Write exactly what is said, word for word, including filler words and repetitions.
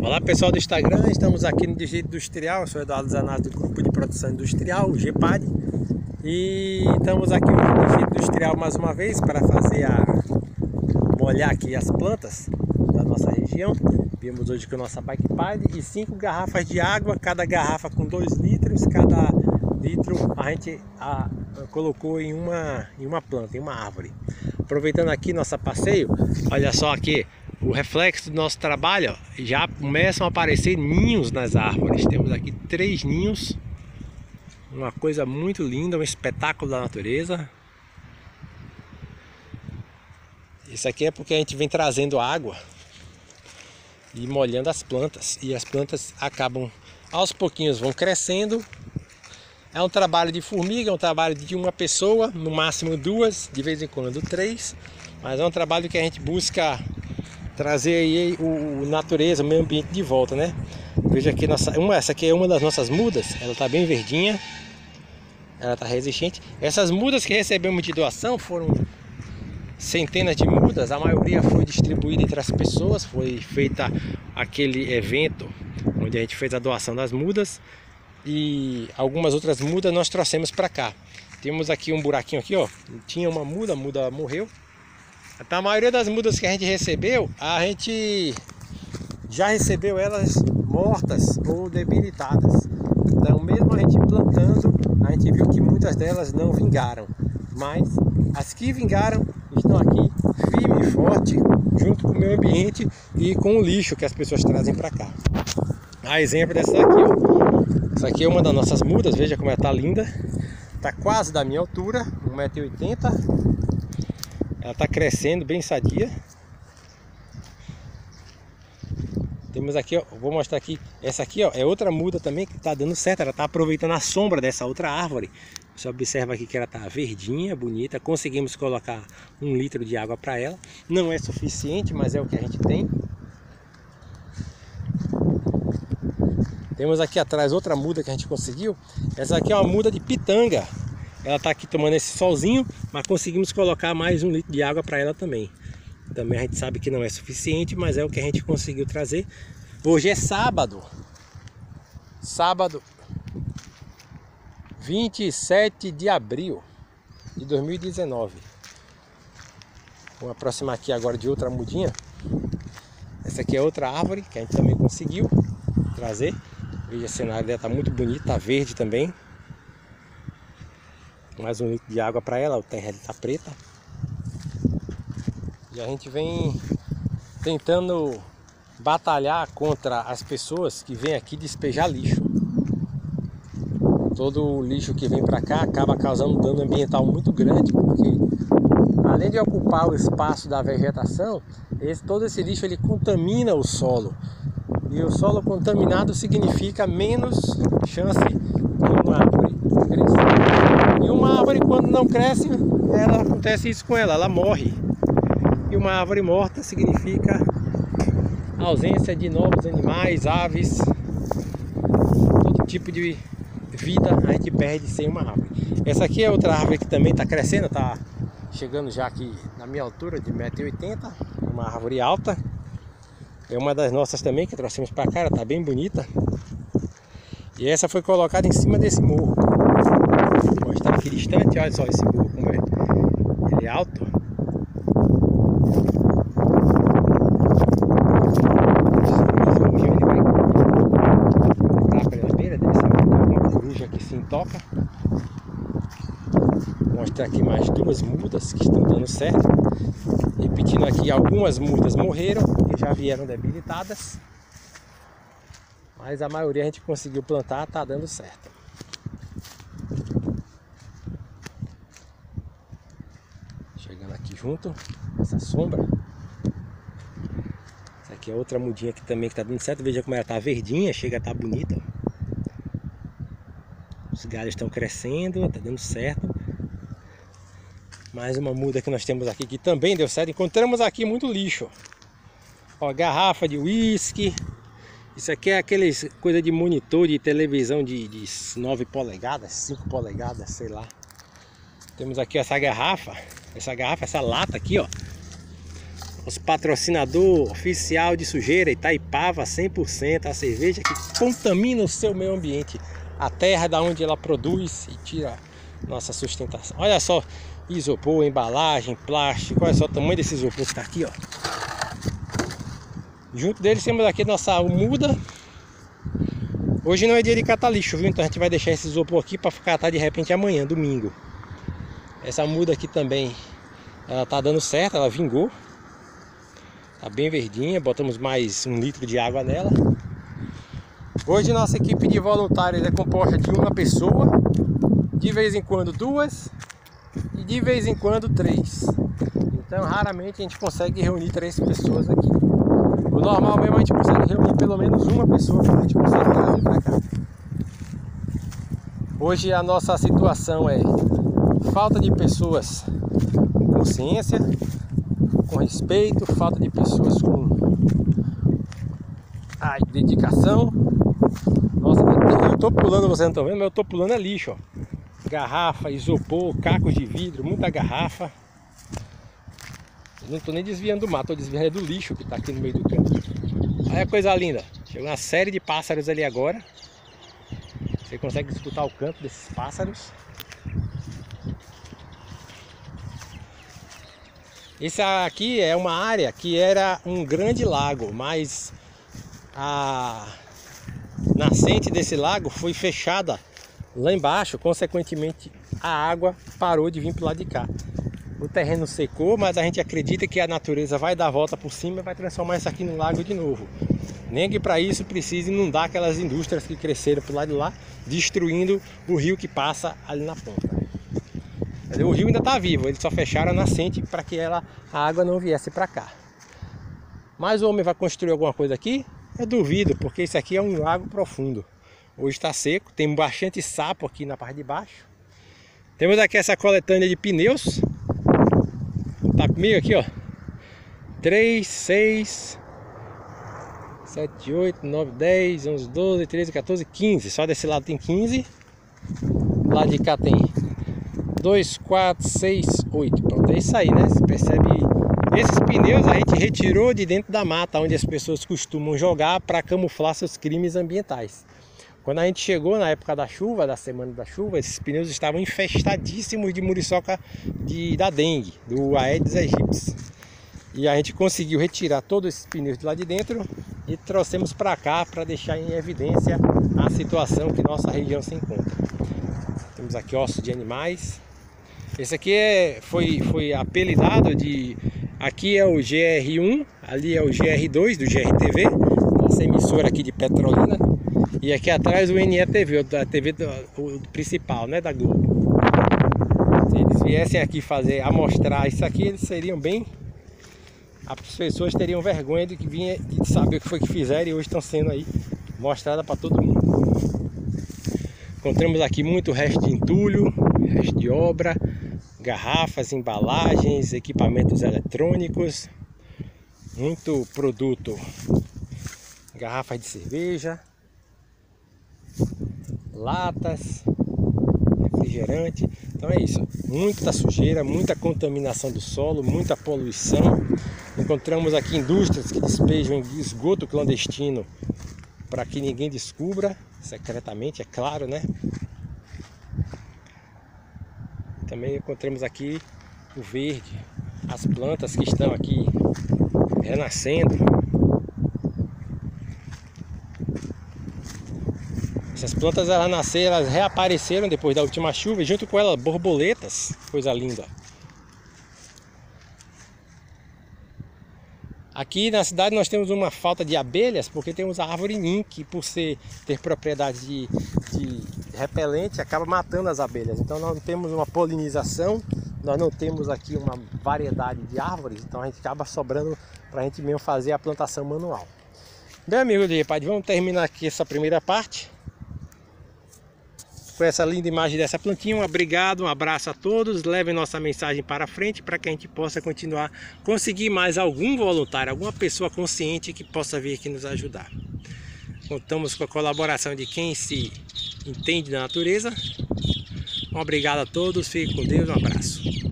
Olá pessoal do Instagram, estamos aqui no Distrito Industrial. Eu sou Eduardo Zanazzi do Grupo de Produção Industrial, o G P A D, e estamos aqui no Distrito Industrial mais uma vez para fazer a molhar aqui as plantas da nossa região. Viemos hoje com a nossa bike pad e cinco garrafas de água, cada garrafa com dois litros, cada litro a gente a, colocou em uma, em uma planta, em uma árvore. Aproveitando aqui nosso passeio, olha só aqui o reflexo do nosso trabalho, ó, já começam a aparecer ninhos nas árvores. Temos aqui três ninhos, uma coisa muito linda, um espetáculo da natureza. Isso aqui é porque a gente vem trazendo água e molhando as plantas, e as plantas acabam aos pouquinhos vão crescendo. É um trabalho de formiga, é um trabalho de uma pessoa, no máximo duas, de vez em quando três, mas é um trabalho que a gente busca trazer aí o, o natureza, o meio ambiente de volta, né? Veja aqui, nossa, uma, essa aqui é uma das nossas mudas, ela tá bem verdinha, ela tá resistente. Essas mudas que recebemos de doação foram centenas de mudas, a maioria foi distribuída entre as pessoas, foi feita aquele evento onde a gente fez a doação das mudas, e algumas outras mudas nós trouxemos para cá. Temos aqui um buraquinho aqui, ó, tinha uma muda, a muda morreu. Então, a maioria das mudas que a gente recebeu, a gente já recebeu elas mortas ou debilitadas. Então, mesmo a gente plantando, a gente viu que muitas delas não vingaram. Mas as que vingaram estão aqui firme e forte, junto com o meio ambiente e com o lixo que as pessoas trazem para cá. A exemplo dessa aqui, ó. Essa aqui é uma das nossas mudas, veja como ela está linda. Está quase da minha altura, um metro e oitenta. Ela está crescendo bem sadia. Temos aqui, ó, vou mostrar aqui. Essa aqui, ó, é outra muda também que está dando certo. Ela está aproveitando a sombra dessa outra árvore. Você observa aqui que ela está verdinha, bonita. Conseguimos colocar um litro de água para ela. Não é suficiente, mas é o que a gente tem. Temos aqui atrás outra muda que a gente conseguiu. Essa aqui é uma muda de pitanga. Ela está aqui tomando esse solzinho, mas conseguimos colocar mais um litro de água para ela também. Também a gente sabe que não é suficiente, mas é o que a gente conseguiu trazer. Hoje é sábado. Sábado, vinte e sete de abril de dois mil e dezenove. Vou aproximar aqui agora de outra mudinha. Essa aqui é outra árvore que a gente também conseguiu trazer. Veja, o cenário dela está muito bonito, está verde também. Mais um litro de água para ela, a terra está preta. E a gente vem tentando batalhar contra as pessoas que vêm aqui despejar lixo. Todo o lixo que vem para cá acaba causando um dano ambiental muito grande, porque além de ocupar o espaço da vegetação, esse, todo esse lixo ele contamina o solo. E o solo contaminado significa menos chance de uma árvore crescer. E uma árvore, quando não cresce, ela, acontece isso com ela, ela morre. E uma árvore morta significa ausência de novos animais, aves, todo tipo de vida a gente perde sem uma árvore. Essa aqui é outra árvore que também está crescendo, está chegando já aqui na minha altura de um metro e oitenta, uma árvore alta. É uma das nossas também que trouxemos para cá, ela está bem bonita. E essa foi colocada em cima desse morro. Vou mostrar aqui distante, olha só esse morro como é. Ele é alto. Esse morrinho ele vai entrar pela beira, deve ser uma coruja que se intoca. Vou mostrar aqui mais duas mudas que estão dando certo. Repetindo aqui, algumas mudas morreram, que já vieram debilitadas. Mas a maioria a gente conseguiu plantar, tá dando certo. Chegando aqui junto, essa sombra. Essa aqui é outra mudinha que também que tá dando certo. Veja como ela tá verdinha, chega a tá bonita. Os galhos estão crescendo, tá dando certo. Mais uma muda que nós temos aqui que também deu certo. Encontramos aqui muito lixo. Ó, garrafa de uísque. Isso aqui é aqueles coisa de monitor de televisão de, de nove polegadas, cinco polegadas, sei lá. Temos aqui essa garrafa, essa garrafa, essa lata aqui, ó. Nosso patrocinador oficial de sujeira, Itaipava cem por cento, a cerveja que contamina o seu meio ambiente, a terra da onde ela produz e tira nossa sustentação. Olha só, isopor, embalagem, plástico, olha só o tamanho desse isopor que está aqui, ó. Junto deles temos aqui nossa muda. Hoje não é dia de catar lixo, viu? Então a gente vai deixar esse isopor aqui para catar de repente amanhã, domingo. Essa muda aqui também, ela tá dando certo, ela vingou. Tá bem verdinha, botamos mais um litro de água nela. Hoje nossa equipe de voluntários é composta de uma pessoa, de vez em quando duas e de vez em quando três. Então raramente a gente consegue reunir três pessoas aqui. O normal mesmo a gente consegue reunir pelo menos uma pessoa que a gente consegue trazer para cá. Hoje a nossa situação é falta de pessoas com consciência, com respeito, falta de pessoas com ai, dedicação. Nossa, eu tô pulando, vocês não estão vendo, mas eu tô pulando é lixo, ó. Garrafa, isopor, cacos de vidro, muita garrafa. Eu não tô nem desviando do mato, tô desviando do lixo que tá aqui no meio do campo. Olha a coisa linda, chegou uma série de pássaros ali agora. Você consegue escutar o canto desses pássaros. Esse aqui é uma área que era um grande lago, mas a nascente desse lago foi fechada lá embaixo, consequentemente a água parou de vir para o lado de cá. O terreno secou, mas a gente acredita que a natureza vai dar a volta por cima e vai transformar isso aqui no lago de novo. Nem que para isso precise inundar aquelas indústrias que cresceram para o lado de lá, destruindo o rio que passa ali na ponta. O rio ainda está vivo, eles só fecharam a nascente para que ela, a água não viesse para cá. Mas o homem vai construir alguma coisa aqui? Eu duvido, porque isso aqui é um lago profundo. Hoje está seco, tem bastante sapo aqui na parte de baixo. Temos aqui essa coletânea de pneus. Tá comigo aqui, ó. três, seis, sete, oito, nove, dez, onze, doze, treze, quatorze, quinze. Só desse lado tem quinze. Lá de cá tem dois, quatro, seis, oito. Pronto, é isso aí, né? Você percebe. Esses pneus a gente retirou de dentro da mata, onde as pessoas costumam jogar para camuflar seus crimes ambientais. Quando a gente chegou na época da chuva, da semana da chuva, esses pneus estavam infestadíssimos de muriçoca de, da dengue, do Aedes aegypti. E a gente conseguiu retirar todos esses pneus de lá de dentro e trouxemos para cá para deixar em evidência a situação que nossa região se encontra. Temos aqui ossos de animais. Esse aqui é, foi, foi apelidado de... Aqui é o G R um, ali é o G R dois do G R T V, nossa emissora aqui de Petrolina. E aqui atrás o N E T V, a T V do, o principal, né, da Globo. Se eles viessem aqui fazer, a mostrar isso aqui, eles seriam bem... As pessoas teriam vergonha de, que vinha, de saber o que foi que fizeram e hoje estão sendo aí mostradas para todo mundo. Encontramos aqui muito resto de entulho, resto de obra, garrafas, embalagens, equipamentos eletrônicos, muito produto, garrafas de cerveja, latas, refrigerante. Então é isso, muita sujeira, muita contaminação do solo, muita poluição. Encontramos aqui indústrias que despejam esgoto clandestino para que ninguém descubra, secretamente, é claro, né? Também encontramos aqui o verde, as plantas que estão aqui renascendo. Essas plantas elas nasceram, elas reapareceram depois da última chuva e junto com elas borboletas, coisa linda. Aqui na cidade nós temos uma falta de abelhas porque temos a árvore nim, que por ser, ter propriedade de, de repelente acaba matando as abelhas. Então nós não temos uma polinização, nós não temos aqui uma variedade de árvores, então a gente acaba sobrando para a gente mesmo fazer a plantação manual. Bem, amigo de Repade, vamos terminar aqui essa primeira parte com essa linda imagem dessa plantinha. Um obrigado, um abraço a todos, levem nossa mensagem para frente para que a gente possa continuar, conseguir mais algum voluntário, alguma pessoa consciente que possa vir aqui nos ajudar. Contamos com a colaboração de quem se entende da natureza. Um obrigado a todos, fiquem com Deus, um abraço.